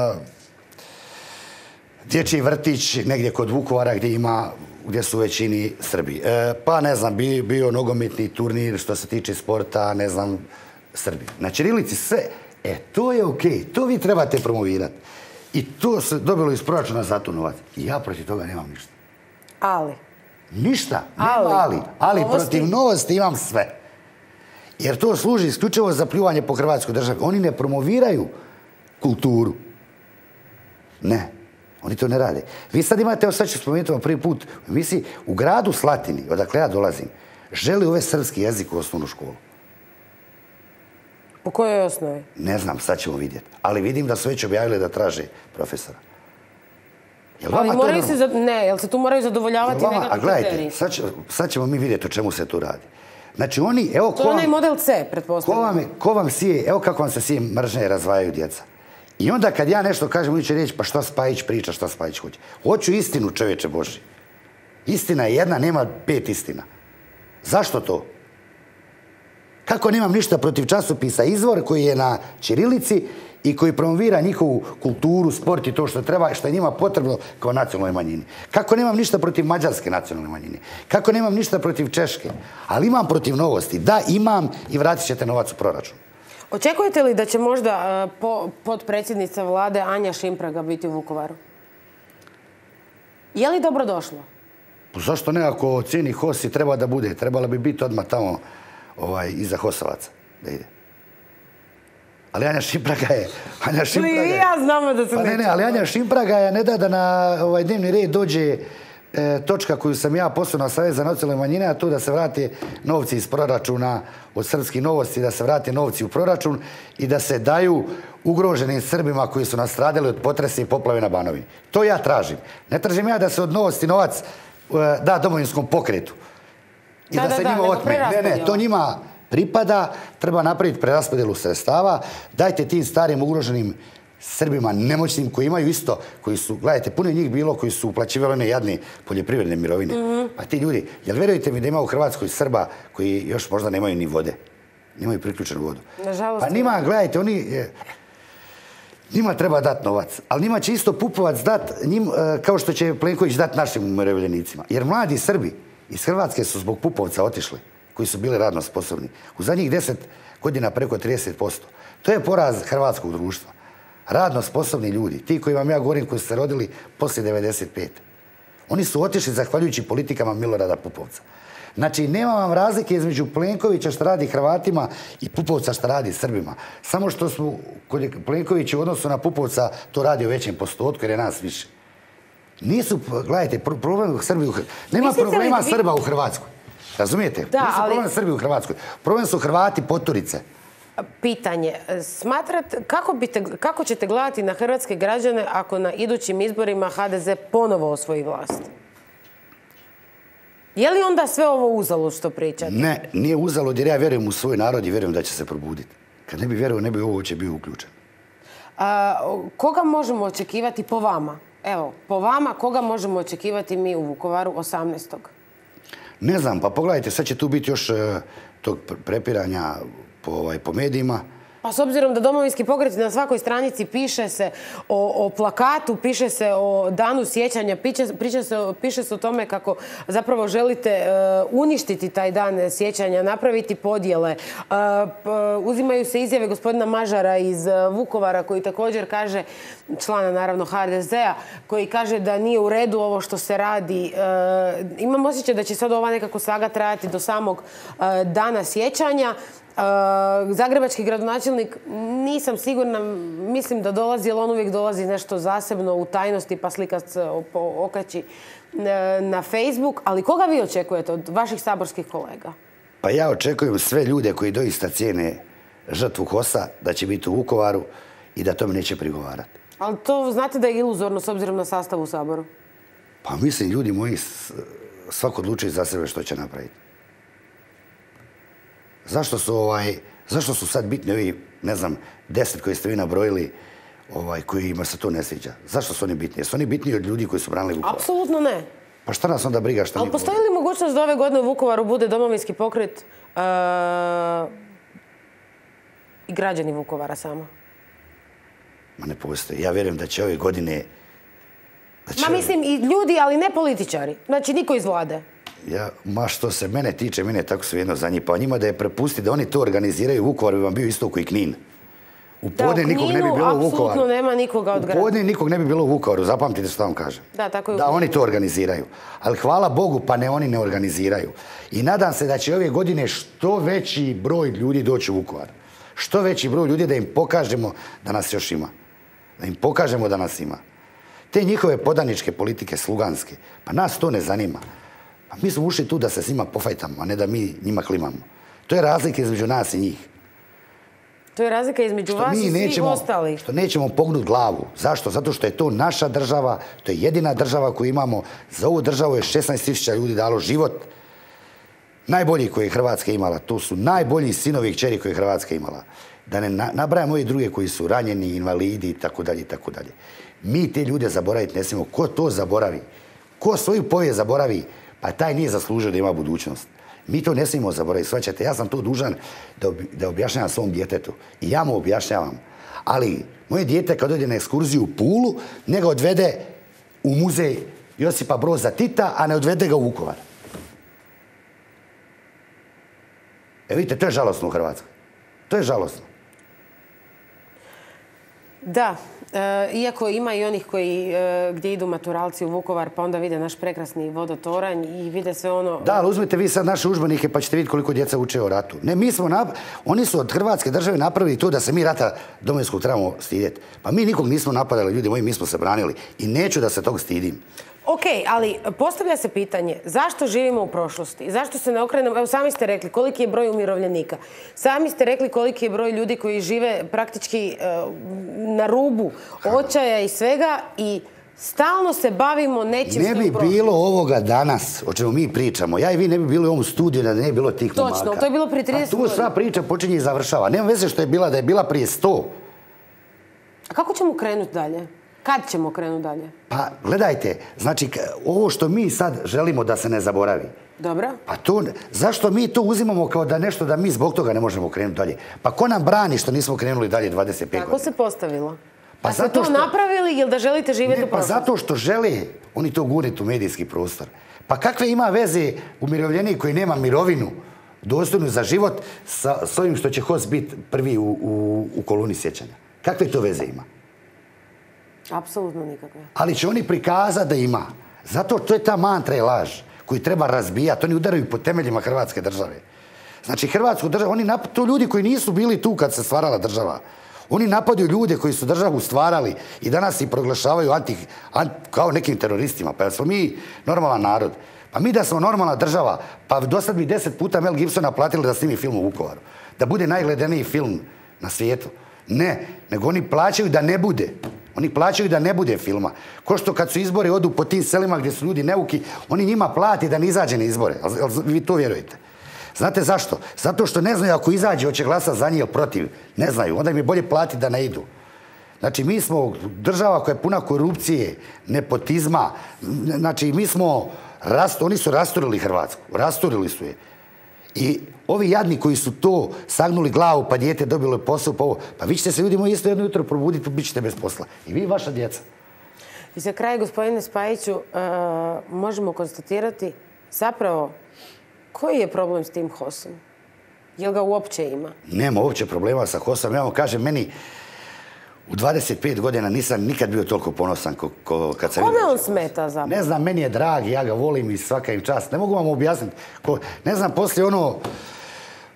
dječji vrtić negdje kod Vukovara gdje su u većini Srbi. Pa ne znam, bio nogometni turnir što se tiče sporta, ne znam, Srbi. Na ćirilici sve. To je okej. To vi trebate promovirati. I to se dobilo iz proračuna za tu novac. I ja protiv toga nemam ništa. Ali? Ništa. Ali protiv Novosti imam sve. Jer to služi isključivo za pljuvanje po Hrvatskoj državi. Oni ne promoviraju kulturu. Ne. Oni to ne rade. Vi sad imate, evo sad ću spomenuti vam prvi put, u emisiji, u gradu Slatini, odakle ja dolazim, želi uvesti srpski jezik u osnovnu školu. Po kojoj osnovi? Ne znam, sad ćemo vidjeti. Ali vidim da su već objavili da traže profesora. Ali moraju se, jel se tu moraju zadovoljavati nekakvi kriteriji? A gledajte, sad ćemo mi vidjeti o čemu se tu radi. Znači oni, evo to je onaj model C, pretpostavljam. Ko vam sije, evo kako vam se sije mržnje i razvajaju djeca. I onda kad ja nešto kažem, oni će reći, pa šta Spajić priča, šta Spajić hoće. Hoću istinu, čovječe Božji. Istina je jedna, nema 5 istina. Zašto to? Kako nemam ništa protiv časopisa Izvor koji je na ćirilici i koji promovira njihovu kulturu, sport i to što treba, što je njima potrebno kao nacionalnoj manjini. Kako nemam ništa protiv mađarske nacionalne manjine. Kako nemam ništa protiv Češke. Ali imam protiv Novosti. Da, imam i vratit ćete novac u proračun. Očekujete li da će možda potpredsjednica vlade Anja Šimpraga biti u Vukovaru? Je li dobro došlo? Zašto ne, ako cijeni HOS i treba da bude? Trebala bi biti odmah tamo iza HOS-ovaca da ide. Ali Anja Šimpraga je... I ja znamo da se neće. Ne, ali Anja Šimpraga je ne da na dnevni red dođe točka koju sam ja poslao na Savjet za nacionalne manjine, a to da se vrate novci iz proračuna od srpskih Novosti, da se vrate novci u proračun i da se daju ugroženim Srbima koji su nastradali od potresa i poplave na Banovini. To ja tražim. Ne tražim ja da se od Novosti novac da Domovinskom pokretu i da se njima otme. Ne, to njima pripada, treba napraviti preraspodjelu sredstava, dajte tim starim ugroženim Srbima nemoćnim koji imaju isto, koji su, gledajte, puno je njih bilo koji su uplaćivali one jadne poljoprivredne mirovine. Pa ti ljudi, jel vjerujete mi da ima u Hrvatskoj Srba koji još možda nemaju ni vode? Nemaju priključenu vodu. Nažalost. Pa njima, gledajte, njima treba dati novac, ali njima će isto Pupovac dati, kao što će Plenković dati našim umirovljenicima. Jer mladi Srbi iz Hrvatske su zbog Pupovca otišli, koji su bili radno sposobni. U zadnjih 10 godina preko 30%. To je poraz hrvatskog društva. Radno sposobni ljudi, ti koji vam ja govorim, koji su se rodili poslije 95. Oni su otišli zahvaljujući politikama Milorada Pupovca. Znači, nema vam razlike između Plenkovića što radi Hrvatima i Pupovca što radi Srbima. Samo što su kod Plenkovića u odnosu na Pupovca to radi u većem postotku jer je nas više. Nisu, gledajte, problem Srbi u Hrvatskoj. Nema problema Srba u Hrvatskoj. Razumijete? Nisu problem Srbi u Hrvatskoj. Problem su Hrvati poturice. Pitanje. Smatrate, kako ćete gledati na hrvatske građane ako na idućim izborima HDZ ponovo osvoji vlast? Je li onda sve ovo uzalud što pričate? Ne, nije uzalud jer ja vjerujem u svoj narod i vjerujem da će se probuditi. Kad ne bi vjerovao, ne bi ovo uopće bio uključen. Koga možemo očekivati po vama? Evo, po vama koga možemo očekivati mi u Vukovaru 18. Ne znam, pa pogledajte, sad će tu biti još tog prepiranja po medijima. Pa s obzirom da Domovinski pokret na svakoj stranici piše se o plakatu, piše se o danu sjećanja, piše se o tome kako zapravo želite uništiti taj dan sjećanja, napraviti podjele. Uzimaju se izjave gospodina Mažara iz Vukovara koji također kaže, člana naravno HDZ-a, koji kaže da nije u redu ovo što se radi. Imam osjećaj da će sad ova nekako saga trajati do samog dana sjećanja. Zagrebački gradonačelnik, nisam sigurna, mislim da dolazi, ali on uvijek dolazi nešto zasebno u tajnosti, pa slika se okači na Facebook. Ali koga vi očekujete od vaših saborskih kolega? Pa ja očekujem sve ljude koji doista cijene žrtvu HOS-a da će biti u Vukovaru i da tome neće prigovarati. Ali to znate da je iluzorno s obzirom na sastav u Saboru? Pa mislim, ljudi moji, svako odlučuje za sebe što će napraviti. Zašto su sad bitni ovi, ne znam, 10 koji ste vi nabrojili, kojima se to ne sviđa? Zašto su oni bitni? Jesu oni bitniji od ljudi koji su branili Vukovar? Apsolutno ne. Pa šta nas onda briga šta mi Ali postoji li mogućnost da ove godine u Vukovaru bude domovinski pokret i građani Vukovara samo? Ma ne postoji. Ja vjerujem da će ove godine... Mislim i ljudi, ali ne političari. Znači niko iz vlade. Ma što se mene tiče, mene je tako svejedno za njih. Pa njima da je prepusti da oni to organiziraju, Vukovar bi vam bio isto koji Knin. U podne nikog ne bi bilo u Vukovaru. Apsolutno nema nikoga od grada. U podne nikog ne bi bilo u Vukovaru, zapamtite što vam kažem. Da, tako je. Da oni to organiziraju. Ali hvala Bogu, pa ne, oni ne organiziraju. I nadam se da će ove godine što veći broj ljudi doći u Vukovar. Što veći broj ljudi da im pokažemo da nas još ima. Da im pokažemo da nas ima. Te njihove podaničke politike, sluganske, pa nas to ne zanima. Pa mi smo ušli tu da se s njima pofajtamo, a ne da mi njima klimamo. To je razlika između nas i njih. To je razlika između vas i svih ostalih. Što nećemo pognuti glavu. Zašto? Zato što je to naša država, to je jedina država koju imamo. Za ovu državu je 16.000 ljudi dalo život. Najbolji koji je Hrvatska imala, to su najbolji sinovi i kćeri koje je Hrvatska imala. Da ne nabrajamo ovi druge koji su ranjeni, invalidi itd. Mi te ljude zaboraviti ne smijemo. Ko to zaboravi? Ko svoju povijest zaboravi? Pa taj nije zaslužio da ima budućnost. Mi to ne smijemo zaboraviti. Shvaćate, ja sam to dužan da objašnjavam svom djetetu. I ja mu objašnjavam. Ali moje dijete kad ode na ekskurziju u Pulu, ne ga odvede u muzej Josipa Broza Tita, a ne odvede ga u Vukovar. Vidite, to je žalosno u Hrvatskoj. To je žalosno. Da, iako ima i onih koji gdje idu maturalci u Vukovar pa onda vide naš prekrasni vodotoranj i vide sve ono... Da, ali uzmite vi sad naše udžbenike pa ćete vidjeti koliko djeca uče o ratu. Ne, oni su od Hrvatske države napravili to da se mi rata domovinskog trebamo stidjeti. Pa mi nikog nismo napadali, ljudi moji, mi smo se branili. I neću da se tog stidim. Ok, ali postavlja se pitanje zašto živimo u prošlosti? Zašto se ne okrenemo? Evo, sami ste rekli koliki je broj umirovljenika. Sami ste rekli koliki je broj ljudi koji žive praktički na rubu očaja i svega i stalno se bavimo nečim ne bi bilo ovoga danas, o čemu mi pričamo. Ja i vi ne bi bili u ovom studiju da ne bi bilo tih momaka. Točno, to je bilo prije 30 godina. A tu sva priča počinje i završava. Nema veze što je bila, da je bila prije 100. A kako ćemo krenuti dalje? Kad ćemo krenuti dalje? Pa, gledajte, znači, ovo što mi sad želimo da se ne zaboravi. Dobro. Pa to, zašto mi to uzimamo kao da nešto da mi zbog toga ne možemo krenuti dalje? Pa ko nam brani što nismo krenuli dalje 25 godina? Kako se postavilo? Pa ste to napravili ili da želite živjeti u prošlosti? Pa zato što žele oni to guriti u medijski prostor. Pa kakve ima veze umirovljenik koji nema mirovinu dostojnu za život s ovim što će HOS biti prvi u koloni sjećanja? Kakve to veze ima? Apsolutno nikakve. Ali će oni prikazati da ima. Zato to je ta mantra i laž koju treba razbijati. Oni udaraju po temeljima Hrvatske države. Znači, Hrvatsku državu, to ljudi koji nisu bili tu kad se stvarala država. Oni napadaju ljude koji su državu stvarali i danas ih proglašavaju kao nekim teroristima. Pa smo mi normalan narod. Pa mi da smo normalna država, pa do sad bi 10 puta Mel Gibsona platili da snimi film u Vukovaru. Da bude najgledaniji film na svijetu. Ne, nego oni plaćaju da ne bude. Oni plaćaju da ne bude filma. Ko što kad su izbori odu po tim selima gdje su ljudi neuki, oni njima plati da ne izađe na izbore. Vi to vjerujete? Znate zašto? Zato što ne znaju ako izađe, hoće glasati za njih ili protiv. Ne znaju. Onda im je bolje platiti da ne idu. Znači, mi smo država koja je puna korupcije, nepotizma. Znači, oni su rasturili Hrvatsku. Rasturili su je. I ovi jadni koji su to sagnuli glavu, pa dijete dobilo posao, pa ovo. Pa vi ćete se, ljudi moji, isto jedno jutro probuditi, pa bit ćete bez posla. I vi i vaša djeca. I za kraj, gospodine Spajiću, možemo konstatirati zapravo koji je problem s tim HOS-om? Jel ga uopće ima? Nema uopće problema sa HOS-om. Ja vam kažem, meni u 25 godina nisam nikad bio toliko ponosan kad sam... Kome on smeta zapravo? Ne znam, meni je drag, ja ga volim i svaka im čast. Ne mogu vam objasniti. Ne znam, poslije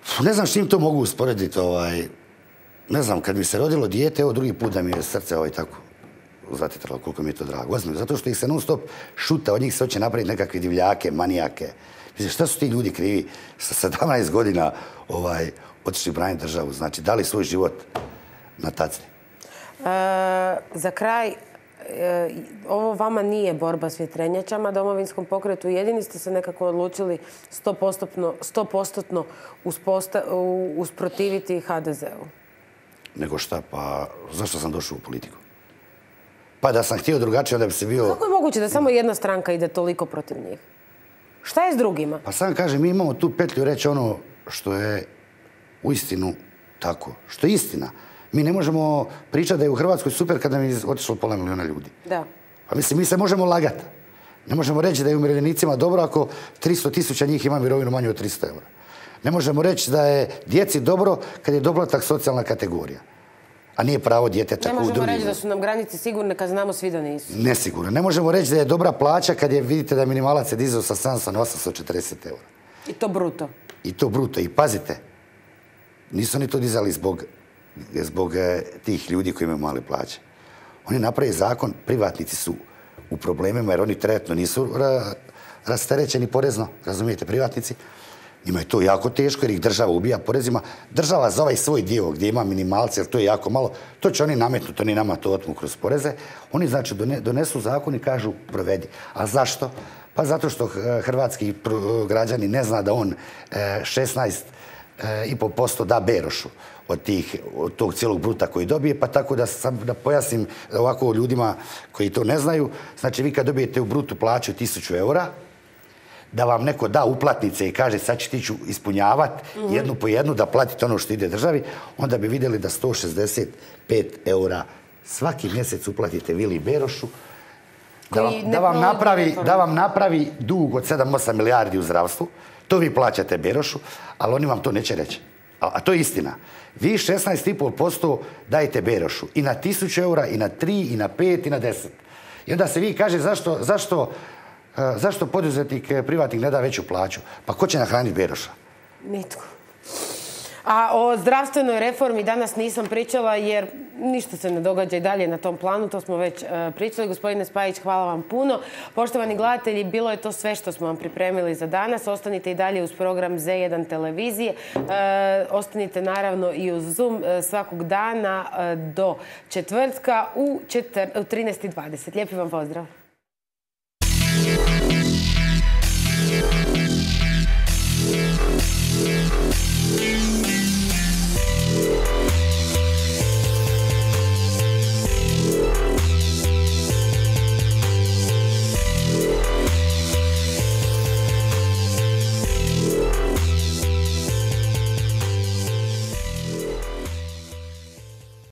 Ne znam s čim to mogu usporediti. Ne znam, kad mi se rodilo dijete, evo drugi put da mi je srce tako zatjetralo, koliko mi je to drago. Zato što ih se non stop šuta, od njih se hoće napraviti nekakve divljake, manijake. Mislim, šta su ti ljudi krivi sa 17 godina otišli braniti državu? Znači, dali svoj život na tacni. Za kraj, ovo vama nije borba s vjetrenjačama, Domovinskom pokretu. Jedini ste se nekako odlučili 100% usprotiviti HDZ-u. Nego šta, pa zašto sam došao u politiku? Pa da sam htio drugačije, onda bi se bio... Kako je moguće da samo jedna stranka ide toliko protiv njih? Šta je s drugima? Pa sam kažem, mi imamo tu petlju reći ono što je uistinu tako. Što je istina. Mi ne možemo pričati da je u Hrvatskoj super kada nam je otišlo 500 milijuna ljudi. Da. Pa mislim, mi se možemo lagati. Ne možemo reći da je umirovljenicima dobro ako 300.000 njih ima mirovinu manju od 300 eura. Ne možemo reći da je djeci dobro kad je doplatak socijalna kategorija. A nije pravo djeteta kao u drugim. Ne možemo reći da su nam granice sigurne kad znamo svi da nisu. Nesigurno. Ne možemo reći da je dobra plaća kad vidite da je minimalac je dizao sa 700 na 840 eura. I to bruto. I to bruto. I pazite, nisu oni to dizali zbog tih ljudi koji imaju male plaće. Oni naprave zakon, privatnici su u problemima jer oni trenutno nisu rasterećeni porezno, razumijete, privatnici. Njima je to jako teško jer ih država ubija porezima. Država za ovaj svoj dio gdje ima minimalce, jer to je jako malo, to će oni nametnuti, oni nama to otmu kroz poreze. Oni znači donesu zakon i kažu provedi. A zašto? Pa zato što hrvatski građani ne zna da on 16,5% da Berošu od tog cijelog bruta koji dobije, pa tako da pojasnim ovako ljudima koji to ne znaju. Znači vi kad dobijete u brutu plaću 1000 eura, da vam neko da uplatnice i kaže sad ću ti ispunjavati jednu po jednu da platite ono što ide državi, onda bi vidjeli da 165 eura svaki mjesec uplatite Vili Berošu, da vam napravi dug od 7-8 milijardi u zdravstvu. To vi plaćate Berošu, ali oni vam to neće reći. A to je istina. Vi 16,5% dajete Berošu i na 1000 eura, i na 3, i na 5, i na 10. I onda se vi kaže zašto poduzetnik privatnik ne da veću plaću? Pa ko će nahraniti Beroša? Nitko. A o zdravstvenoj reformi danas nisam pričala jer ništa se ne događa i dalje na tom planu. To smo već pričali. Gospodine Spajić, hvala vam puno. Poštovani gledatelji, bilo je to sve što smo vam pripremili za danas. Ostanite i dalje uz program Z1 televizije. Ostanite naravno i uz Zoom svakog dana do četvrtka u 13:20. Lijepi vam pozdrav.